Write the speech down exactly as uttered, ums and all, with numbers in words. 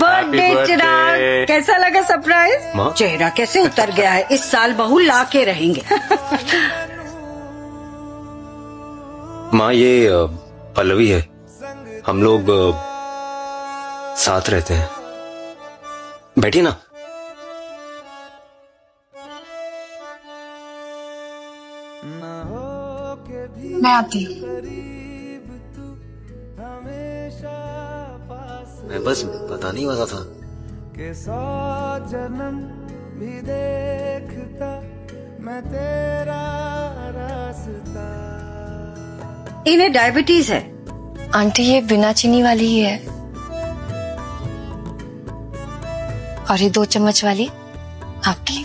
Birthday चिराग। कैसा लगा surprise? चेहरा कैसे उतर गया है। इस साल बहू ला के रहेंगे। माँ ये पल्लवी है, हम लोग साथ रहते हैं। बैठिए ना। मैं आती हूँ। मैं बस बताने ही वाला था कि सौ जन्म भी देखता मैं तेरा रास्ता। इन्हें डायबिटीज है। आंटी ये बिना चीनी वाली ही है और ये दो चम्मच वाली आपकी।